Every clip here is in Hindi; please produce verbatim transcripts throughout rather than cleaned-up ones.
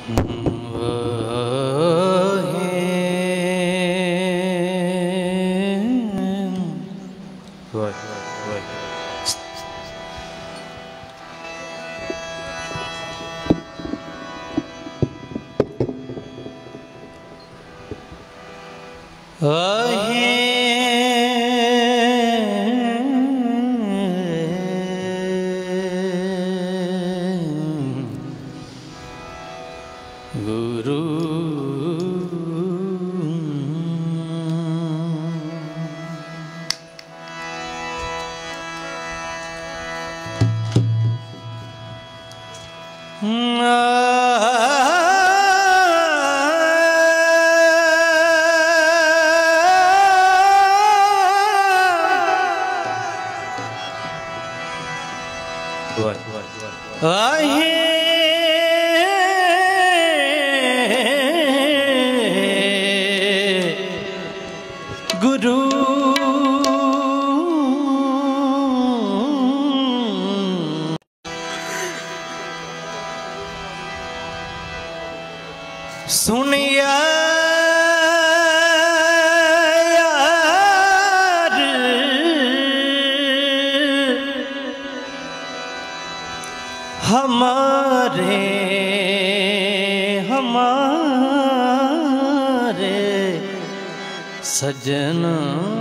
सजना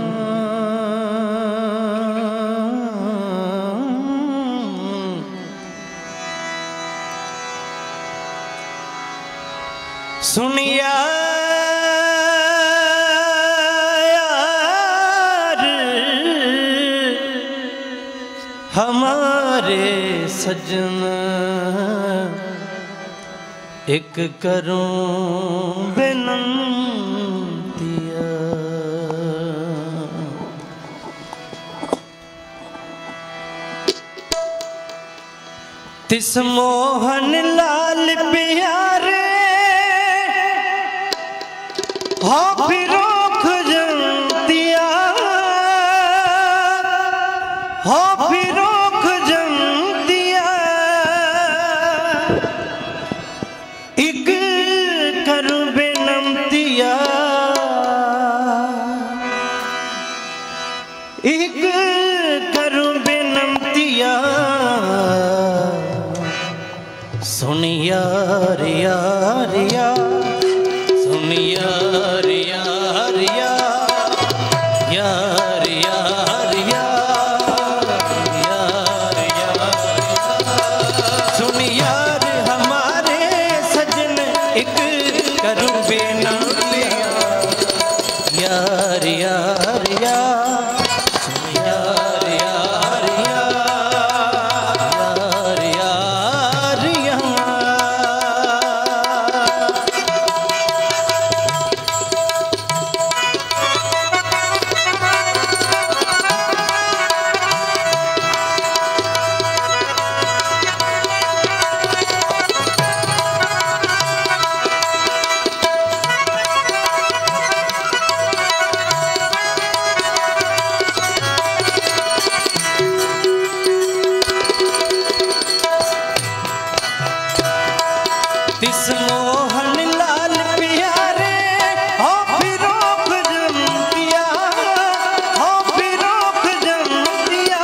सुनिया यार हमारे सजना एक करूं बेनंतिया तिस मोहन लाल प्यारे हो फिरो खजंतिया हो फिरो खजंतिया एक करूं बेनंतिया एक करूं बेनंतिया सुन यार यार यार सुन यार यार यार यार यार यार यार सुन यार हमारे सजन एक करूं बेनंतिया यार यार यार सुन यार यार यार यार तिस मोहन लाल प्यारे हो फिरो खजंतिया हो फिरो खजंतिया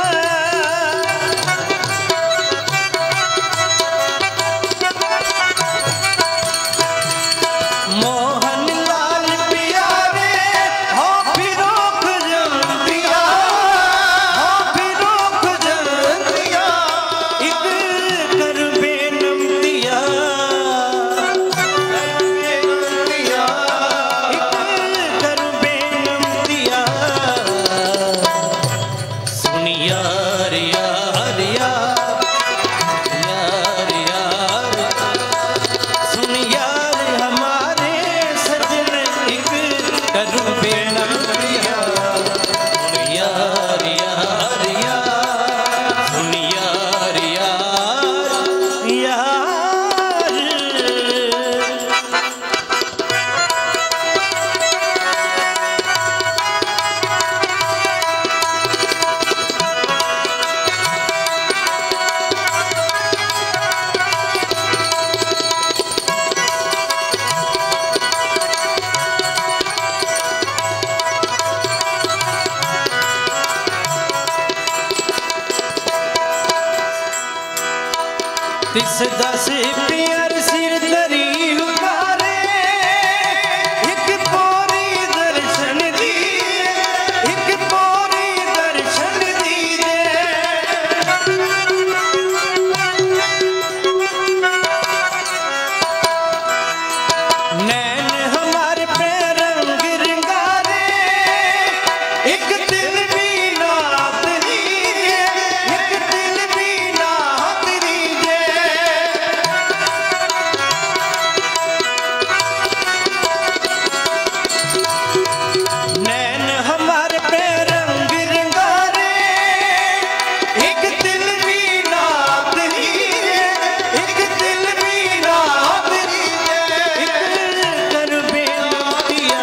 मोहन लाल प्यारे हो फिरो खजंतिया हो फिरो खजंतिया एक कर बेनंतिया तिस दस प्यार सिर धरी उतारे, एक पोरी दर्शन दिए, एक पोरी दर्शन दिए। नैन हमारे पे रंग रंगारे, एक दिल भी नात दीजे, एक दिल भी नात दीजे। नैन हमारे पे रंग रंगारे, एक दिल भी नात दीजे, एक दिल भी नात दीजे। कर बेनतिया,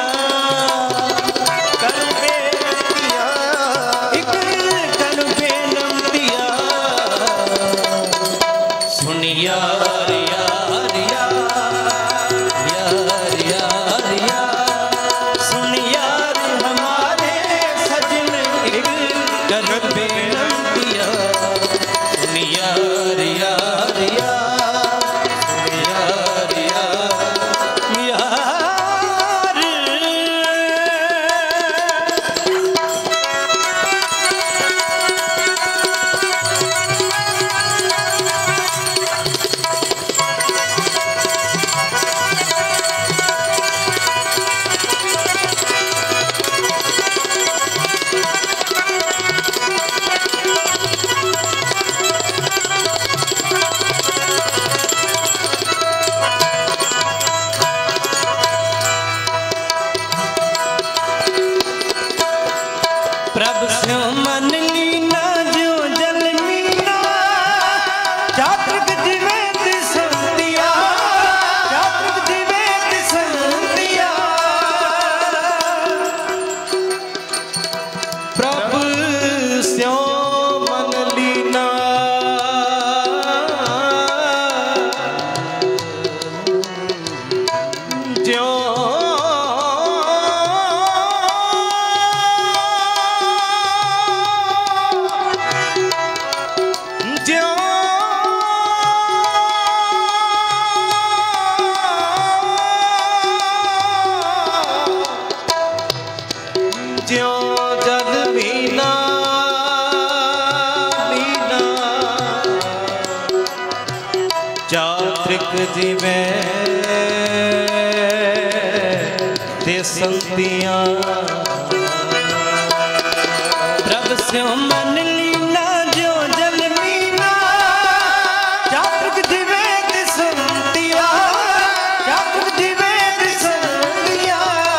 कर बेनतिया, एक कर बेनतिया, सुन यार यार यार यार यार यार, सुन यार हमारे सजन, एक कर बेनतिया, सुन यार यार यार, सुन यार यार यार। प्रभु स्यो मन लीना जो जल मीना, चातृक जिवे दिसंतिया, चातृक जिवे दिसंतिया। प्रभु स्यो मन लीना जो ज्यों जल मीना मीना, चातृक जिवे दिसंतिया। प्रभु स्यो मन लीना जो जल मीना, चातृक जिवे दिसंतिया, चातृक जिवे दिसंतिया।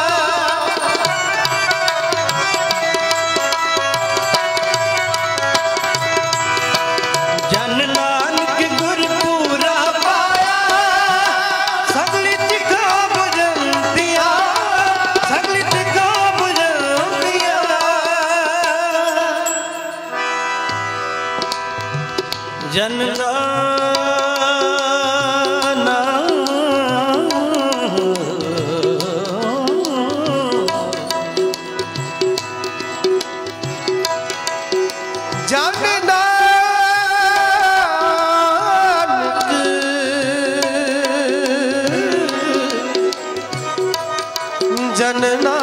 जन नानक गुर पूरा पाया, सगली तिका बुझंतिया, सगली तिका बुझंतिया। जन जन नानक, जन